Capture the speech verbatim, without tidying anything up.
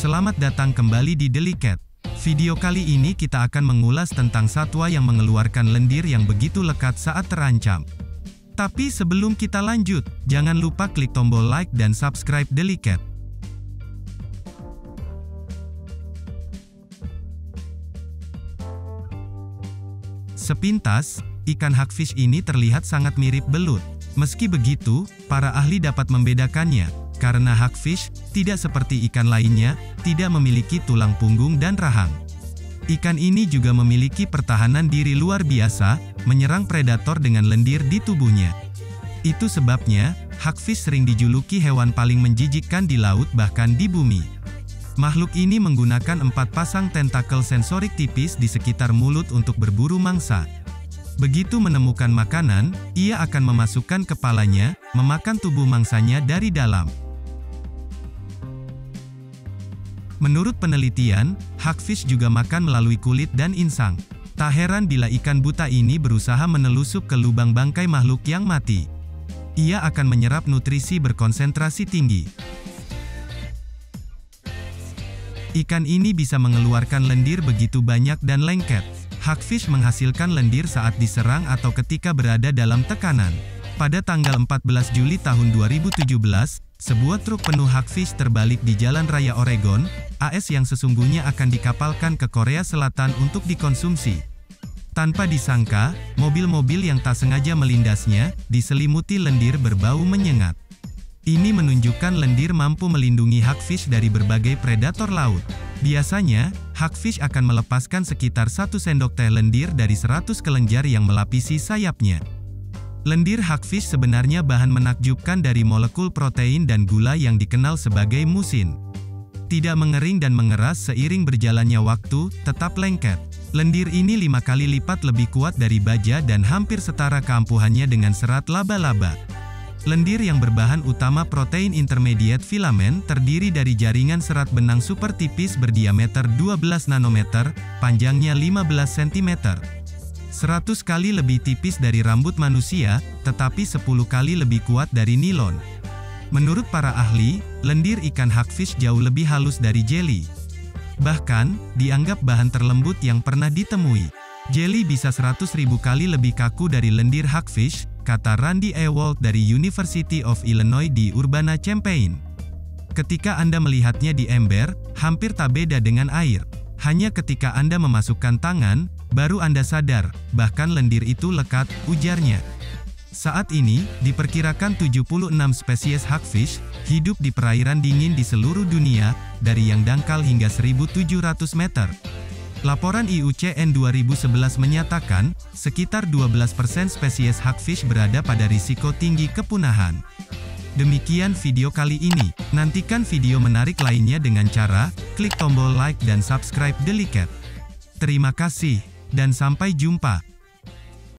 Selamat datang kembali di Delicat. Video kali ini kita akan mengulas tentang satwa yang mengeluarkan lendir yang begitu lekat saat terancam. Tapi sebelum kita lanjut, jangan lupa klik tombol like dan subscribe Delicat. Sepintas, ikan hagfish ini terlihat sangat mirip belut. Meski begitu, para ahli dapat membedakannya, karena hagfish, tidak seperti ikan lainnya, tidak memiliki tulang punggung dan rahang. Ikan ini juga memiliki pertahanan diri luar biasa, menyerang predator dengan lendir di tubuhnya. Itu sebabnya, hagfish sering dijuluki hewan paling menjijikkan di laut bahkan di bumi. Makhluk ini menggunakan empat pasang tentakel sensorik tipis di sekitar mulut untuk berburu mangsa. Begitu menemukan makanan, ia akan memasukkan kepalanya, memakan tubuh mangsanya dari dalam. Menurut penelitian, hagfish juga makan melalui kulit dan insang. Tak heran bila ikan buta ini berusaha menelusup ke lubang bangkai makhluk yang mati. Ia akan menyerap nutrisi berkonsentrasi tinggi. Ikan ini bisa mengeluarkan lendir begitu banyak dan lengket. Hagfish menghasilkan lendir saat diserang atau ketika berada dalam tekanan. Pada tanggal empat belas Juli tahun dua ribu tujuh belas, sebuah truk penuh hagfish terbalik di Jalan Raya Oregon, A S yang sesungguhnya akan dikapalkan ke Korea Selatan untuk dikonsumsi. Tanpa disangka, mobil-mobil yang tak sengaja melindasnya, diselimuti lendir berbau menyengat. Ini menunjukkan lendir mampu melindungi hagfish dari berbagai predator laut. Biasanya, hagfish akan melepaskan sekitar satu sendok teh lendir dari seratus kelenjar yang melapisi sayapnya. Lendir hagfish sebenarnya bahan menakjubkan dari molekul protein dan gula yang dikenal sebagai musin. Tidak mengering dan mengeras seiring berjalannya waktu, tetap lengket. Lendir ini lima kali lipat lebih kuat dari baja dan hampir setara keampuhannya dengan serat laba-laba. Lendir yang berbahan utama protein intermediate filamen terdiri dari jaringan serat benang super tipis berdiameter dua belas nanometer, panjangnya lima belas sentimeter. seratus kali lebih tipis dari rambut manusia, tetapi sepuluh kali lebih kuat dari nilon. Menurut para ahli, lendir ikan hagfish jauh lebih halus dari jeli. Bahkan, dianggap bahan terlembut yang pernah ditemui. Jeli bisa seratus ribu kali lebih kaku dari lendir hagfish, kata Randy Ewald dari University of Illinois di Urbana-Champaign. Ketika Anda melihatnya di ember, hampir tak beda dengan air. Hanya ketika Anda memasukkan tangan, baru Anda sadar, bahkan lendir itu lekat, ujarnya. Saat ini, diperkirakan tujuh puluh enam spesies hagfish hidup di perairan dingin di seluruh dunia, dari yang dangkal hingga seribu tujuh ratus meter. Laporan I U C N dua ribu sebelas menyatakan, sekitar dua belas persen spesies hagfish berada pada risiko tinggi kepunahan. Demikian video kali ini. Nantikan video menarik lainnya dengan cara klik tombol like dan subscribe Delicat. Terima kasih, dan sampai jumpa.